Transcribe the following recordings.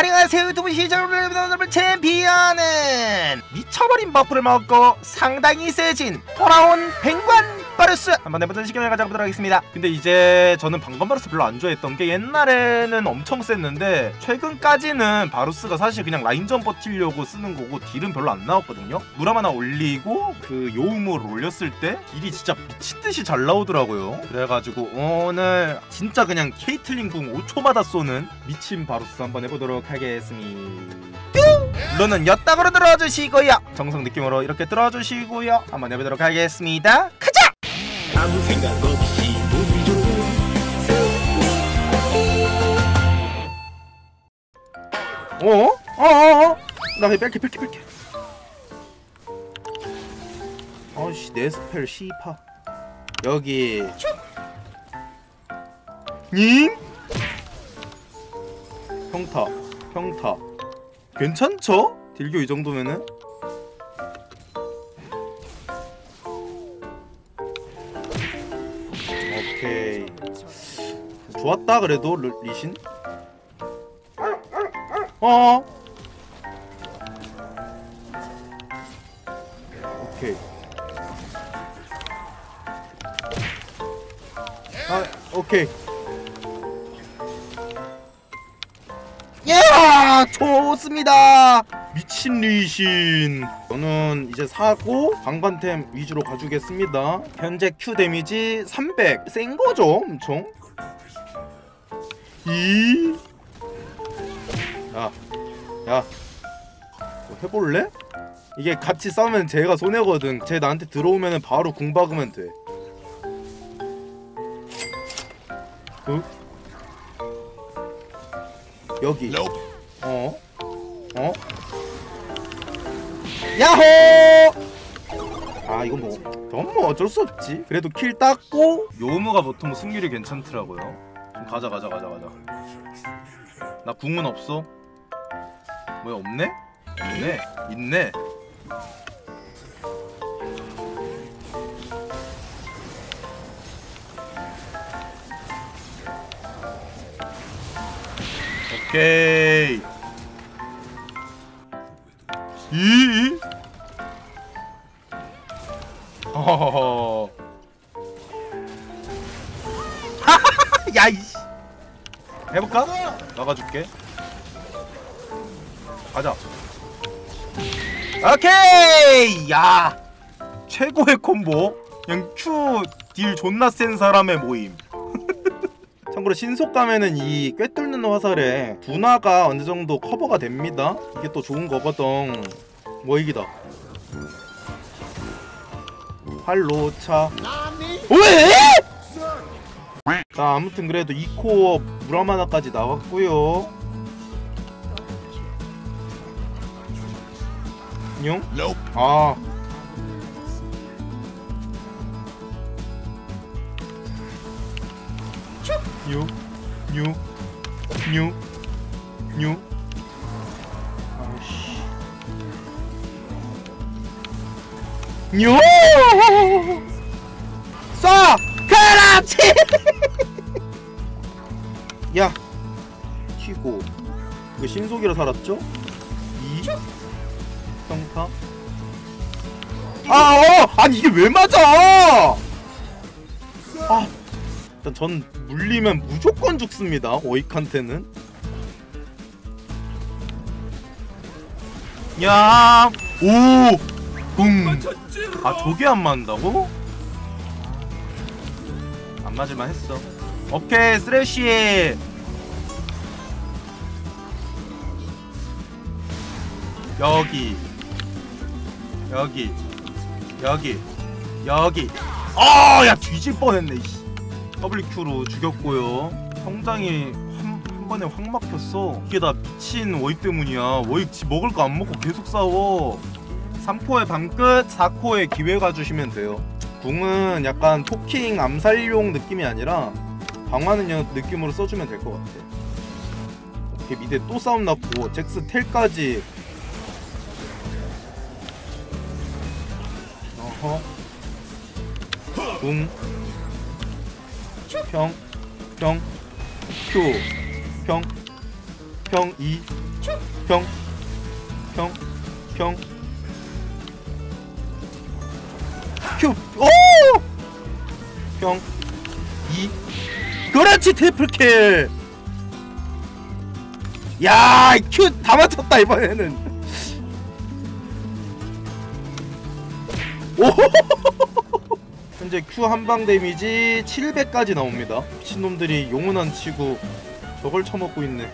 안녕하세요 유튜브 시청자분들, 챔피언은 미쳐버린 버프를 먹고 상당히 세진 돌아온 뱅관바루스 한번 해보던 시간을 가져보도록 하겠습니다. 근데 이제 저는 방관바루스 별로 안 좋아했던 게 옛날에는 엄청 셌는데 최근까지는 바루스가 사실 그냥 라인전 버티려고 쓰는 거고 딜은 별로 안 나왔거든요. 무람 하나 올리고 그 요음을 올렸을 때 딜이 진짜 미친듯이 잘 나오더라고요. 그래가지고 오늘 진짜 그냥 케이틀린 궁 5초마다 쏘는 미친 바루스 한번 해보도록 하겠습니다. 물론은 엿닥으로 들어주시고요, 정성 느낌으로 이렇게 들어주시고요, 한번 해보도록 하겠습니다. 가자! 아무 생각 없이 보기 좋은 나 그냥 뺄게. 아씨 내 스펠 시파 여기 님? 평타 괜찮죠? 딜교 이 정도면은? 오케이 좋았다. 그래도 리신 오케이 오케이 야 좋습니다. 미친 리신. 저는 이제 사고 방관템 위주로 가주겠습니다. 현재 Q 데미지 300 센거죠 엄청. 야 뭐 해볼래? 이게 같이 싸우면 쟤가 손해거든. 쟤 나한테 들어오면 바로 궁 박으면 돼. 여기 야호! 아 이건 뭐 어쩔 수 없지. 그래도 킬 땄고 요무가 보통 승률이 괜찮더라고요. 좀 가자. 나 궁은 없어. 뭐야 없네? 있네. 오케이. 허허허. 야 이씨. 해볼까? 막아줄게. 가자. 오케이. 야 최고의 콤보. 그냥 Q 딜 존나 센 사람의 모임. 참고로 신속감에는 이 꿰뚫는 화살에 분화가 어느정도 커버가 됩니다. 이게 또 좋은 거거든. 뭐 이기다. 활로차. 왜? 자 아무튼 그래도 2코어 무람 하나까지 나왔고요. 용? 아 뉴 아이씨 뉴 쏴! 그렇지! 야 튀고 이거 신속이라 살았죠? 2 평타 아니 이게 왜 맞아! 일단 전 물리면 무조건 죽습니다. 오익한테는. 야, 오, 붕. 저게 안 맞는다고? 안 맞을만 했어. 오케이, 쓰레쉬. 여기. 야 뒤질 뻔했네. WQ로 죽였고요. 성장이 한 번에 확 막혔어. 이게 다 미친 워익 때문이야. 워익 먹을 거 안 먹고 계속 싸워. 3코어의 밤끝, 4코어의 기회가 주시면 돼요. 궁은 약간 포킹 암살용 느낌이 아니라 방어하는 느낌으로 써주면 될 것 같아. 오케이 미드에 또 싸움 났고 잭스 텔까지. 궁 평 Q 평 2 평, 평, 평. 큐. 오! 평. 2. 그렇지, 트리플킬. 야, 큐 다 맞췄다 이번에는. 오! 현재 Q 한방 데미지 700까지 나옵니다. 미친놈들이 용은 안 치고 저걸 쳐먹고 있네.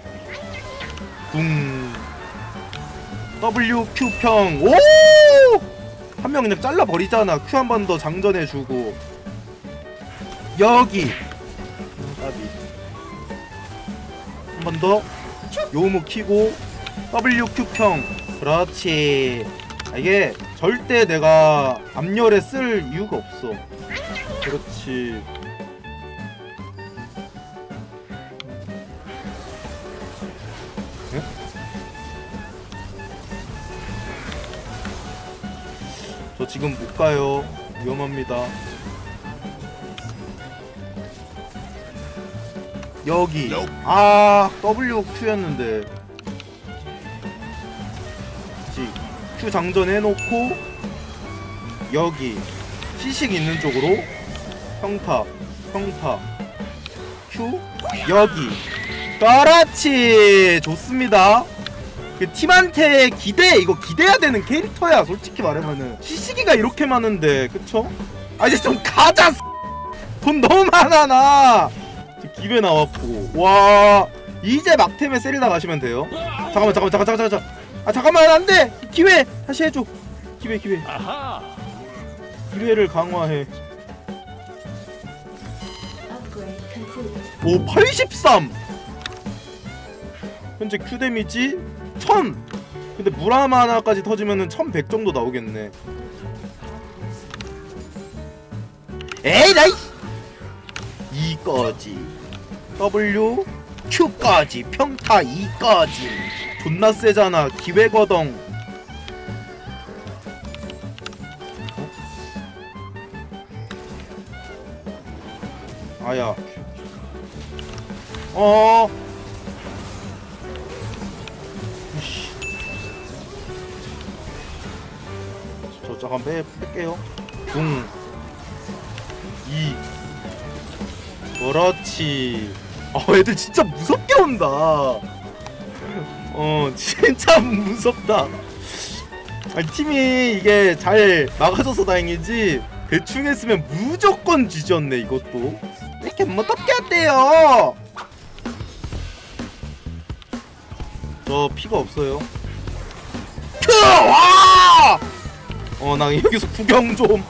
궁. W Q 평. 오! 한 명 그냥 잘라버리잖아. Q 한 번 더 장전해주고. 여기 한 번 더 요무 키고 W Q 평. 그렇지. 이게 절대 내가 암열에 쓸 이유가 없어. 그렇지. 네? 저 지금 못 가요. 위험합니다. 여기. 아, WQ였는데. Q 장전 해놓고 여기 시식 있는 쪽으로 평타, 평타, Q 여기. 그렇지. 좋습니다. 그 팀한테 이거 기대야 되는 캐릭터야. 솔직히 말하면은 시식이가 이렇게 많은데, 그쵸? 아, 이제 좀 가자. 돈 너무 많아 나. 기회 나왔고. 와, 이제 막템에 세리다 가시면 돼요. 잠깐만. 아, 잠깐만, 안돼. 기회 다시 해줘. 기회. 기회를 강화해. 오, 83. 현재 Q 데미지 1000. 근데 무라마 하나까지 터지면은 1100 정도 나오겠네. 에이 나이. 이거지. W Q까지 평타 2까지. 존나 세잖아. 기회거덩. 아야. 저 잠깐 뺄게요. 붕. 2. 그렇지. 애들 진짜 무섭게 온다. 진짜 무섭다. 아니, 팀이 이게 잘 막아줘서 다행이지 대충 했으면 무조건 뒤졌네. 이것도 왜 이렇게 무섭게 한대요. 저 피가 없어요. 큐! 와! 나 여기서 구경 좀.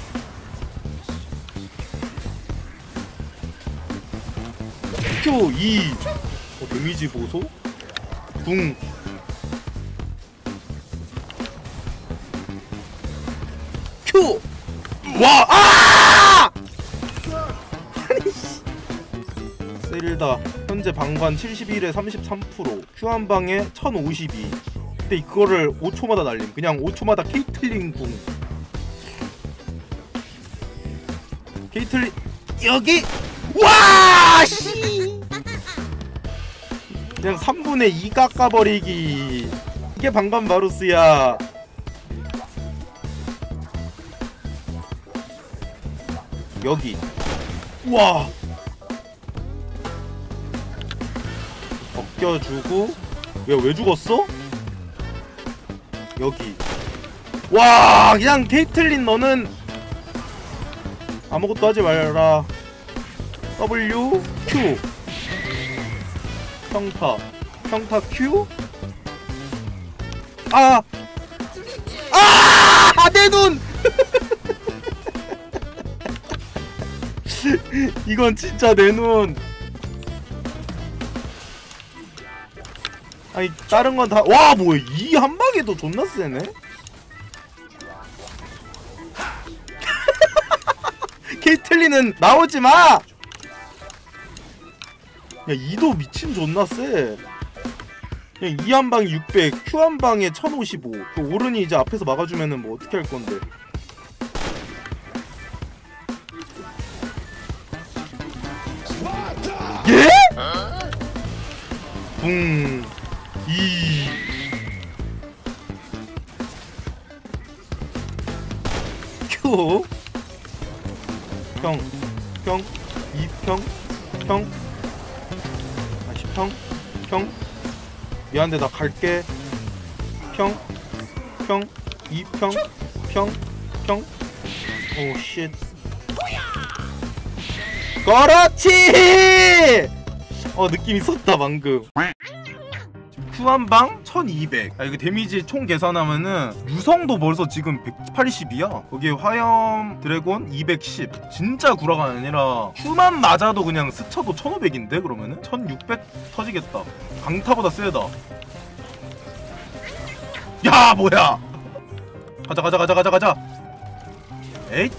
Q 2. 데미지 보소. 궁. Q. 와! 아! 세릴다. 현재 방관 71에 33%. Q 한 방에 1052. 근데 그거를 5초마다 날림. 그냥 5초마다 케이틀린 궁. 케이틀린 여기. 와! 씨. 그냥 3분의 2 깎아버리기. 이게 방관 바루스야. 여기. 우와. 벗겨주고. 왜 죽었어? 여기. 와, 그냥 케이틀린 너는 아무것도 하지 말라. W Q 평타 Q. 내 눈. 이건 진짜 내 눈. 아니, 다른 건 다. 와, 뭐야, 이 한 방에도 존나 세네. 케이틀린은 나오지 마. 야, 이도 미친 존나 세. 그냥 이 한 방에 600, Q 한 방에 1055. 그 오른이 이제 앞에서 막아주면은 뭐 어떻게 할 건데? 예? 붕. 2. Q 평 2평 평 다시 평 미안한데 나 갈게 평 2평 평 오 쉣 그렇지! 느낌 있었다 방금. Q 한방 1200. 이거 데미지 총 계산하면은 유성도 벌써 지금 180이야. 거기에 화염 드래곤 210. 진짜 구라가 아니라 Q만 맞아도 그냥 스쳐도 1500인데 그러면은 1600 터지겠다. 강타보다 세다. 야 뭐야? 가자. 에잇.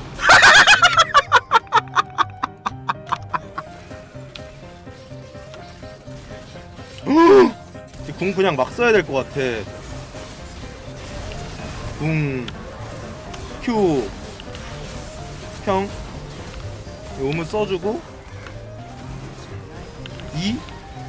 궁 그냥 막 써야 될 것 같아. 궁 Q 평 오문 써주고 2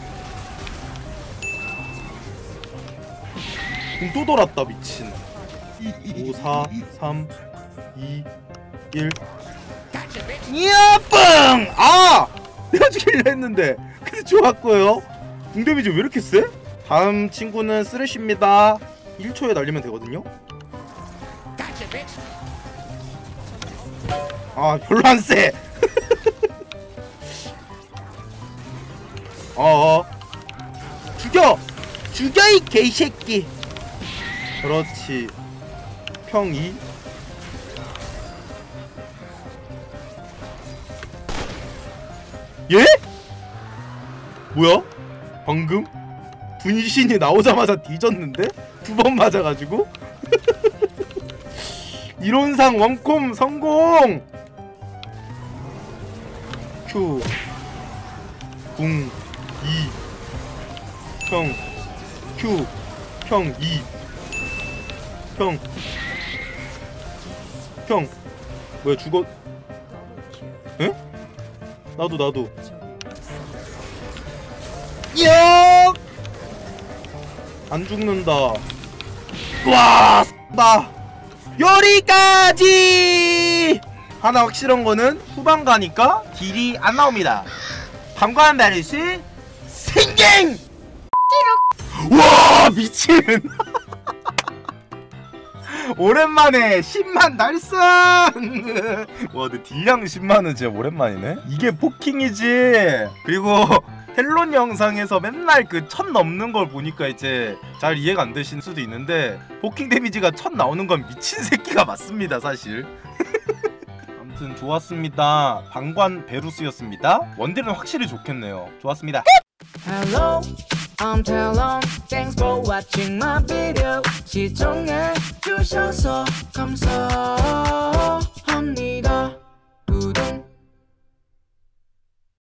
궁 또 돌았다 미친. 5 4 3 2 1 이야 뻥! 아! 내가 죽이려 했는데 근데 좋았고요. 궁 데미지 왜 이렇게 세? 다음 친구는 쓰레쉬입니다. 1초에 날리면 되거든요. 아 별로 안 세. 죽여 이 개새끼. 그렇지. 평 2 예? 뭐야? 방금? 분신이 나오자마자 뒤졌는데? 2번 맞아가지고? 이론상 원콤 성공! Q 궁 2 평 Q 평 2 평 뭐야 죽어? 에? 나도 야! 안 죽는다. 와, 나 여기까지. 하나 확실한 거는 후반 가니까 딜이 안 나옵니다. 방관 베르스 생갱. 와 미친. 오랜만에 10만 달성. 와 근데 딜량 10만은 진짜 오랜만이네. 이게 포킹이지. 그리고 헬론 영상에서 맨날 그 1000 넘는 걸 보니까 이제 잘 이해가 안 되실 수도 있는데 포킹 데미지가 1000 나오는 건 미친 새끼가 맞습니다 사실. 아무튼 좋았습니다. 방관 베루스였습니다. 원딜은 확실히 좋겠네요. 좋았습니다. Hello, I'm Talon. Thanks for watching my video. 시청해 주셔서 감사.